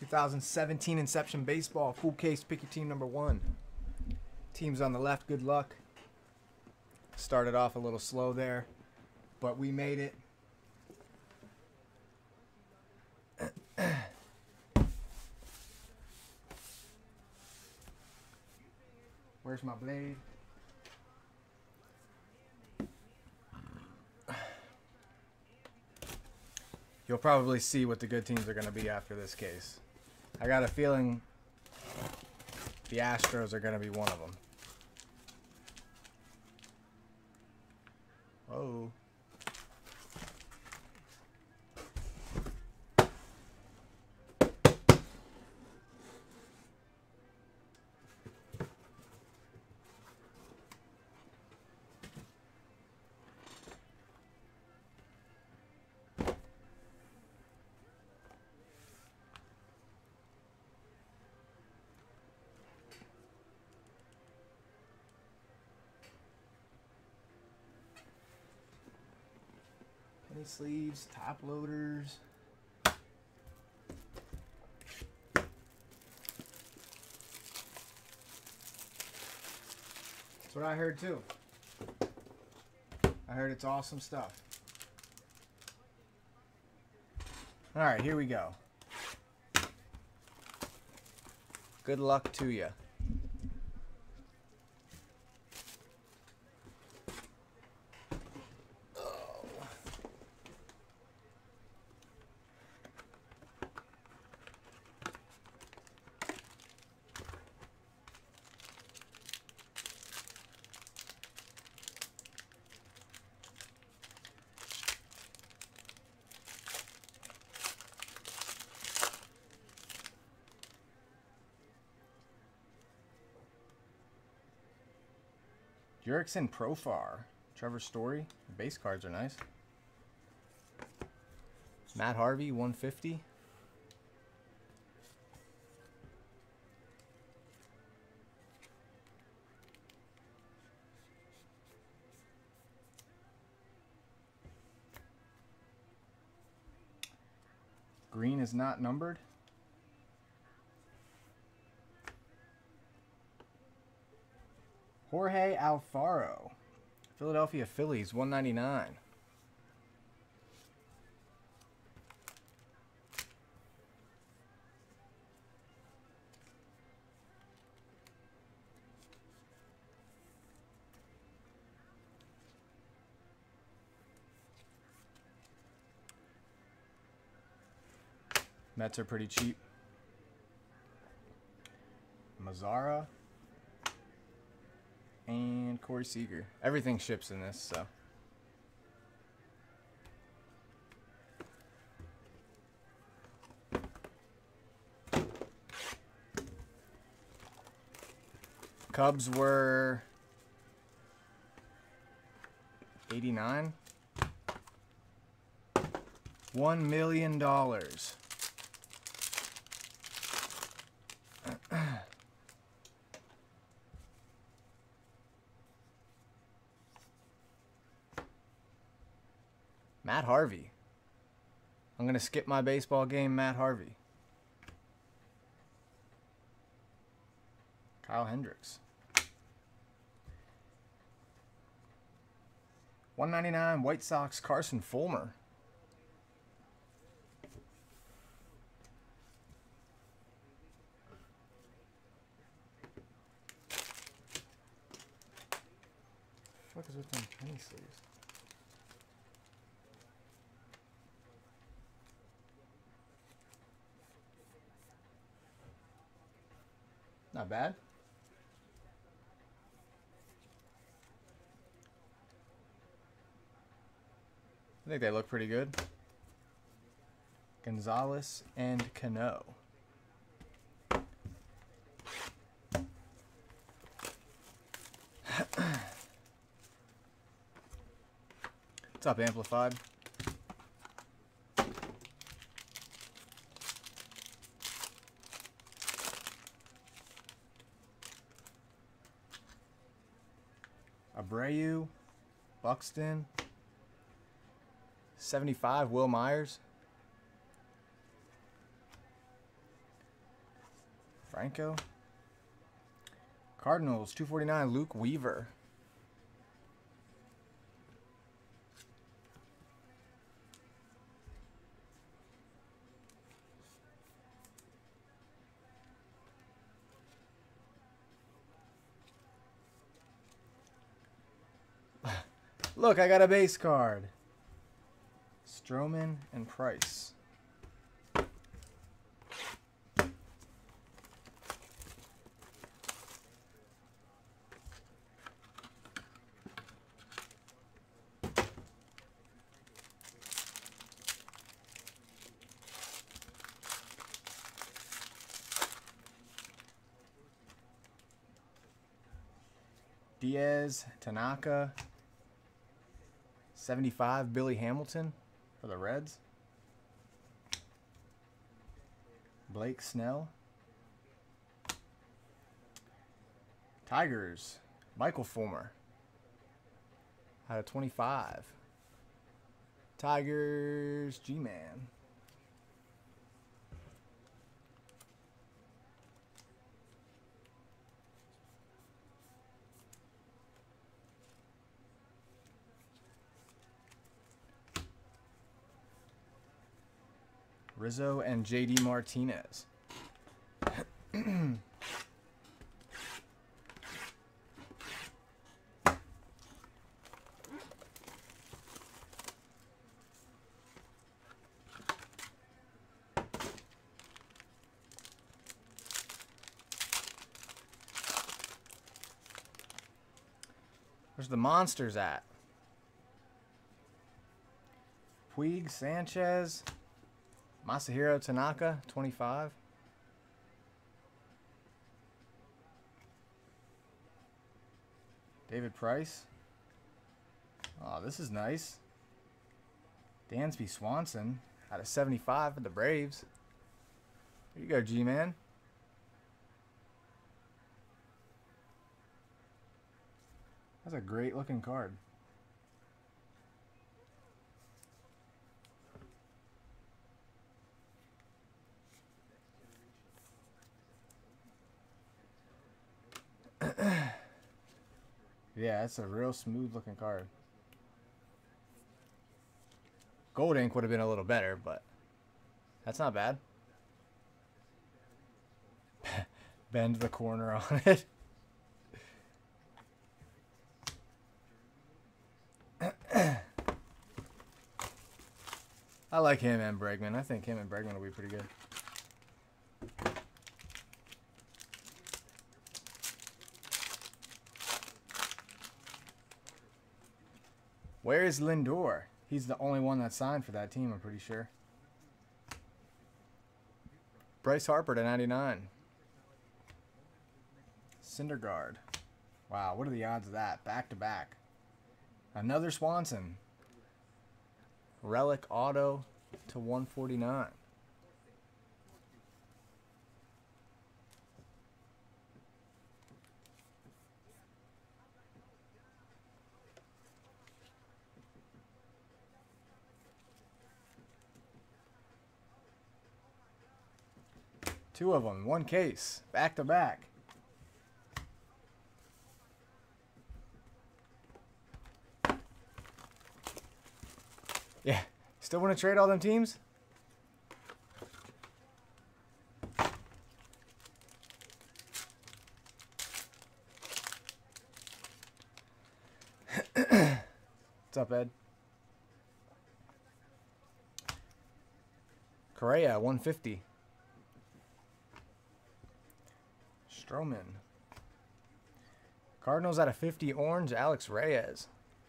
2017 Inception Baseball. Full case, pick your team number 1. Teams on the left, good luck. Started off a little slow there, but we made it. Where's my blade? You'll probably see what the good teams are going to be after this case. I got a feeling the Astros are going to be one of them. Whoa. Penny sleeves, top loaders. That's what I heard too. I heard it's awesome stuff. All right, here we go. Good luck to you. Jurickson Profar. Trevor Story. The base cards are nice. Matt Harvey, 150. Green is not numbered. Jorge Alfaro, Philadelphia Phillies, 199. Mets are pretty cheap. Mazzara. And Corey Seager. Everything ships in this, so. Cubs were 89. $1 million. Matt Harvey. I'm going to skip my baseball game, Matt Harvey. Kyle Hendricks. 199 White Sox, Carson Fulmer. What the fuck is with them penny sleeves? Not bad. I think they look pretty good. Gonzalez and Cano. What's up, Amplified? Abreu, Buxton, 75, Will Myers. Franco. Cardinals, 249, Luke Weaver. Look, I got a base card. Stroman and Price. Diaz, Tanaka, 75, Billy Hamilton for the Reds. Blake Snell. Tigers, Michael Fulmer out of 25. Tigers, G-Man. Rizzo and JD Martinez. Where's the monsters at? Puig, Sanchez, Masahiro Tanaka, 25. David Price. Oh, this is nice. Dansby Swanson out of 75 for the Braves. Here you go, G-Man. That's a great looking card. Yeah, it's a real smooth looking card. Gold ink would have been a little better, but that's not bad. Bend the corner on it. I like him and Bregman. I think him and Bregman will be pretty good. Where is Lindor? He's the only one that signed for that team, I'm pretty sure. Bryce Harper to 99. Syndergaard. Wow, what are the odds of that? Back to back. Another Swanson. Relic auto to 149. Two of them, one case, back to back. Yeah, still want to trade all them teams? What's up, Ed? Correa, 150. Stroman. Cardinals out of 50, orange, Alex Reyes.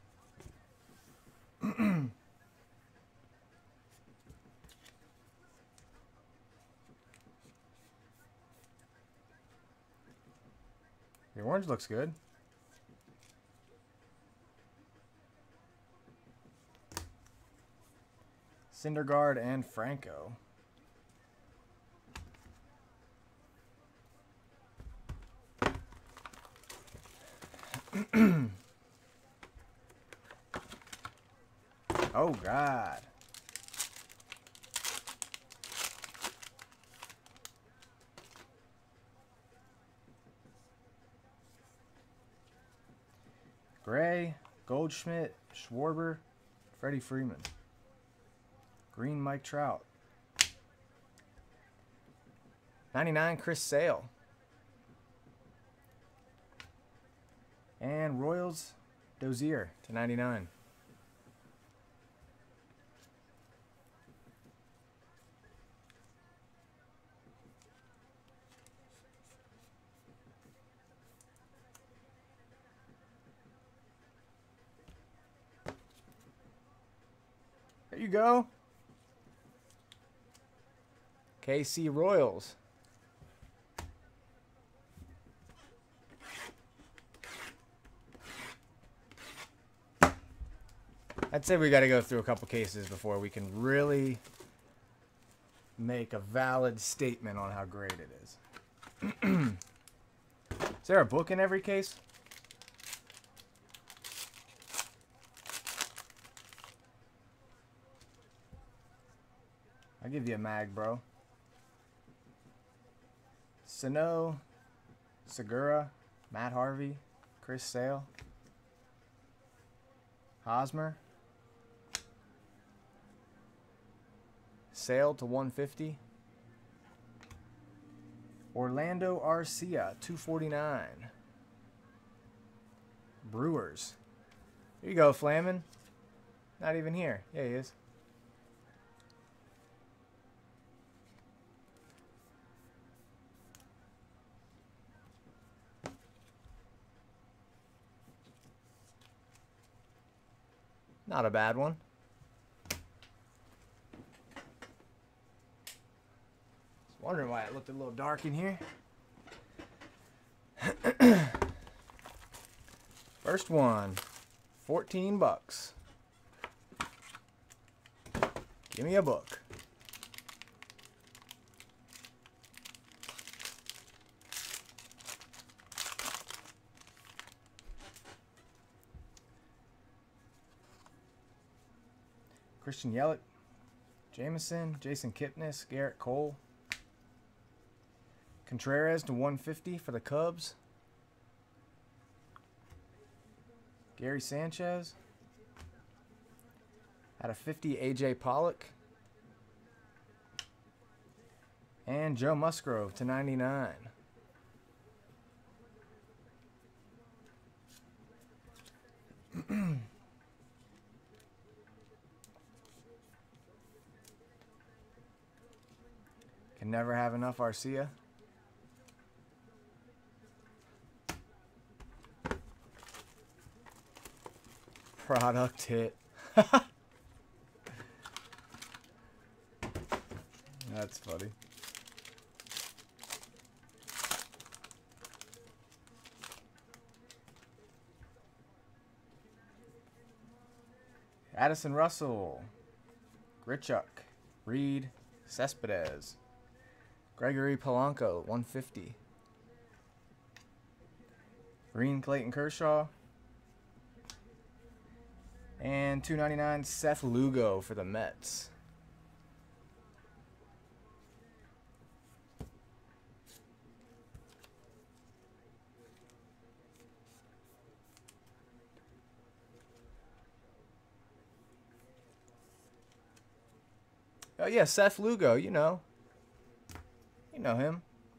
The orange looks good. Syndergaard and Franco. Oh, God. Gray, Goldschmidt, Schwarber, Freddie Freeman. Green, Mike Trout. 99, Chris Sale. And Royals, Dozier to 99. There you go. KC Royals. I'd say we got to go through a couple cases before we can really make a valid statement on how great it is. Is there a book in every case? I'll give you a mag, bro. Sano, Segura, Matt Harvey, Chris Sale, Hosmer, Sale to 150, Orlando Arcia, 249, Brewers. Here you go, Flamin. Not even here. Yeah, he is. Not a bad one. Just wondering why it looked a little dark in here. First one, 14 bucks. Give me a book. Christian Yelich, Jameson, Jason Kipnis, Garrett Cole, Contreras to 150 for the Cubs, Gary Sanchez, out of 50 AJ Pollock, and Joe Musgrove to 99. Can never have enough Arcia. Product hit. That's funny. Addison Russell, Grichuk, Reed, Cespedes, Gregory Polanco, 150. Green, Clayton Kershaw. And 299, Seth Lugo for the Mets. Oh yeah, Seth Lugo, you know. You know him.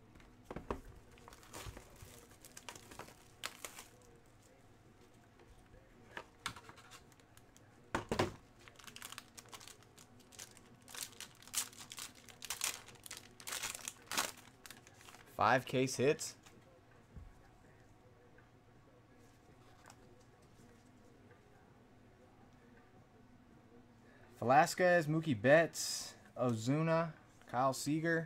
Five case hits. Velasquez, Mookie Betts, Ozuna, Kyle Seager,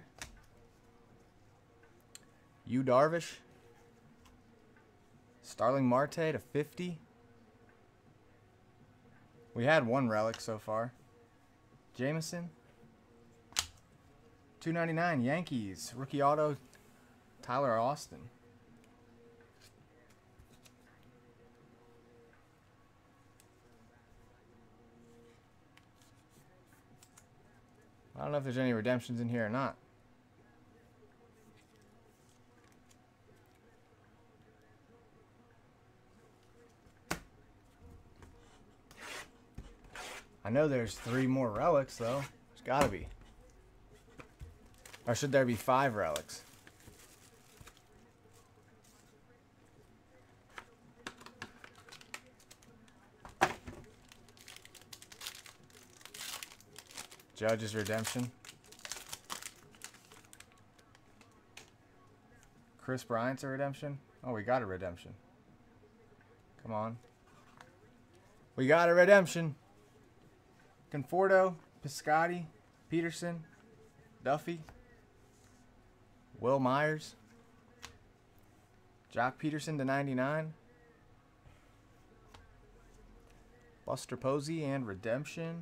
Yu Darvish, Starling Marte to 50. We had one relic so far. Jameson. 299 Yankees, rookie auto, Tyler Austin. I don't know if there's any redemptions in here or not. I know there's 3 more relics, though. There's gotta be. Or should there be 5 relics? Judge's Redemption. Chris Bryant's a redemption? Oh, we got a redemption. Come on. We got a redemption. Conforto, Piscotti, Peterson, Duffy, Will Myers, Jock Peterson /99, Buster Posey and redemption.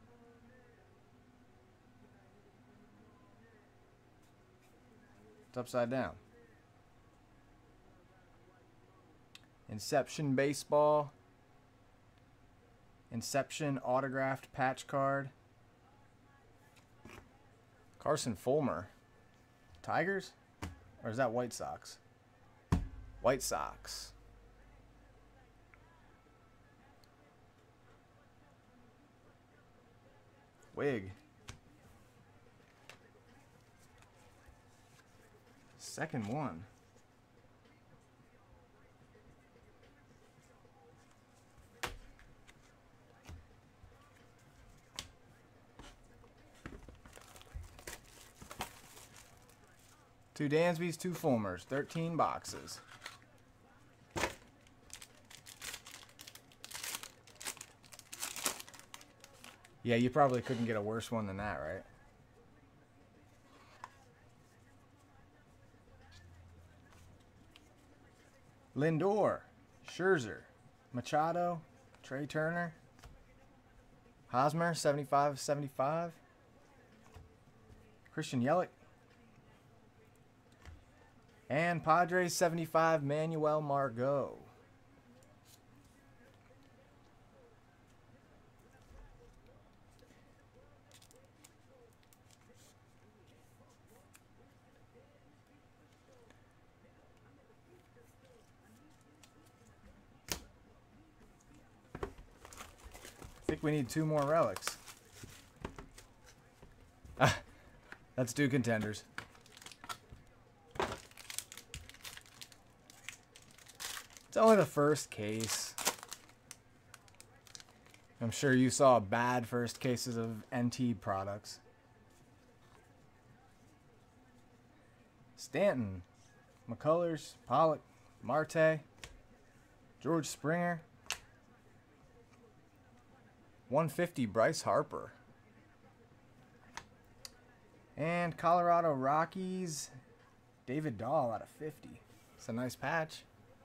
It's upside down. Inception Baseball. Inception autographed patch card. Carson Fulmer. Tigers? Or is that White Sox? White Sox. Wig. Second one. Two Dansbys, 2 Fulmers, 13 boxes. Yeah, you probably couldn't get a worse one than that, right? Lindor, Scherzer, Machado, Trey Turner, Hosmer, 75/75, Christian Yelich, and Padres 75, Manuel Margot. I think we need 2 more relics. Let's do contenders. It's only the first case. I'm sure you saw bad first cases of NT products. Stanton, McCullers, Pollock, Marte, George Springer. 150 Bryce Harper. And Colorado Rockies, David Dahl out of 50. It's a nice patch.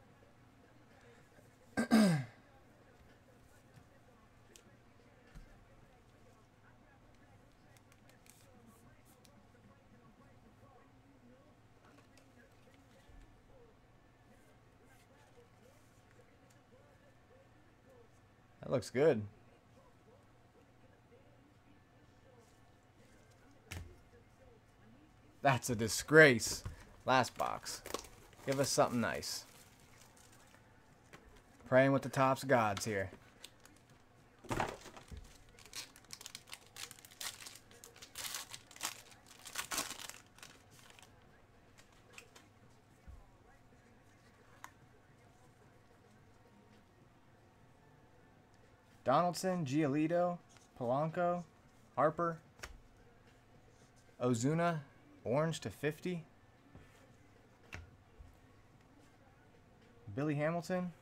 That looks good. That's a disgrace. Last box. Give us something nice. Praying with the Topps gods here. Donaldson, Giolito, Polanco, Harper, Ozuna, orange /50. Billy Hamilton.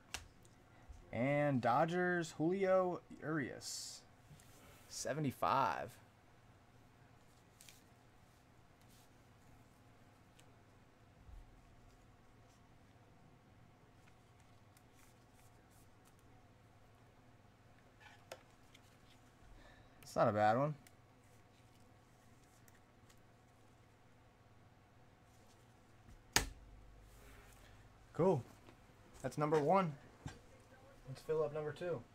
And Dodgers, Julio Urias, 75. It's not a bad one. Cool. That's number 1. Let's fill up number 2.